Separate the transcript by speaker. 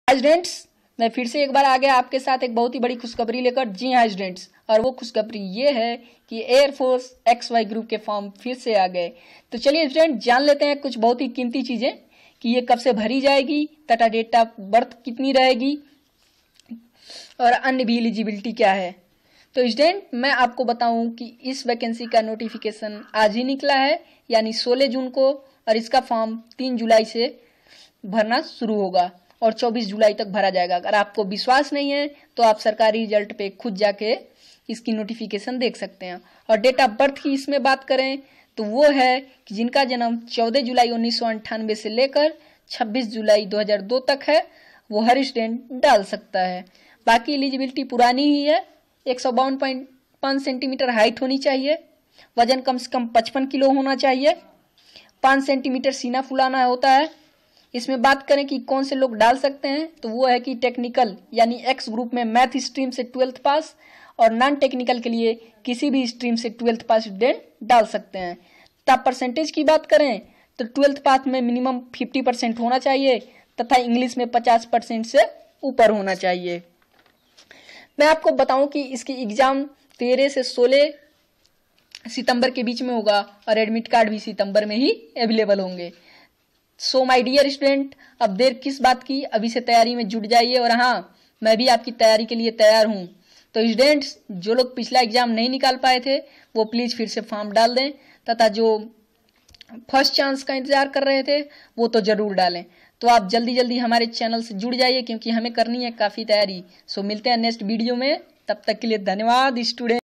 Speaker 1: Students, मैं फिर से एक बार आ गया आपके साथ एक बहुत ही बड़ी खुशखबरी लेकर। जी हाँ स्टूडेंट्स, और वो खुशखबरी ये है कि एयरफोर्स XY ग्रुप के फॉर्म फिर से आ गए। तो चलिए स्टूडेंट जान लेते हैं कुछ बहुत ही कीमती चीज़ें कि ये कब से भरी जाएगी तथा डेट ऑफ बर्थ कितनी रहेगी और अन्य भी एलिजिबिलिटी क्या है। तो स्टूडेंट मैं आपको बताऊं कि इस वैकेंसी का नोटिफिकेशन आज ही निकला है, यानी 16 जून को, और इसका फॉर्म 3 जुलाई से भरना शुरू होगा और 24 जुलाई तक भरा जाएगा। अगर आपको विश्वास नहीं है तो आप सरकारी रिजल्ट पे खुद जाके इसकी नोटिफिकेशन देख सकते हैं। और डेट ऑफ बर्थ की इसमें बात करें तो वो है कि जिनका जन्म 14 जुलाई 1998 से लेकर 26 जुलाई 2002 तक है वो हर स्टूडेंट डाल सकता है। बाकी एलिजिबिलिटी पुरानी ही है। 152.5 सेंटीमीटर हाइट होनी चाहिए, वजन कम से कम 55 किलो होना चाहिए, 5 सेंटीमीटर सीना फुलाना होता है। इसमें बात करें कि कौन से लोग डाल सकते हैं तो वो है कि टेक्निकल यानी X ग्रुप में मैथ स्ट्रीम से 12th पास और नॉन टेक्निकल के लिए किसी भी स्ट्रीम से 12th पास स्टूडेंट डाल सकते हैं। तथा परसेंटेज की बात करें तो 12th पास में मिनिमम 50% होना चाहिए तथा इंग्लिश में 50% से ऊपर होना चाहिए। मैं आपको बताऊं कि इसकी एग्जाम 13 से 16 सितंबर के बीच में होगा और एडमिट कार्ड भी सितंबर में ही अवेलेबल होंगे। सो माय डियर स्टूडेंट, अब देर किस बात की, अभी से तैयारी में जुट जाइए। और हाँ, मैं भी आपकी तैयारी के लिए तैयार हूँ। तो स्टूडेंट्स, जो लोग पिछला एग्जाम नहीं निकाल पाए थे वो प्लीज़ फिर से फॉर्म डाल दें, तथा जो फर्स्ट चांस का इंतजार कर रहे थे वो तो जरूर डालें। तो आप जल्दी जल्दी हमारे चैनल से जुड़ जाइए क्योंकि हमें करनी है काफ़ी तैयारी। सो मिलते हैं नेक्स्ट वीडियो में, तब तक के लिए धन्यवाद स्टूडेंट।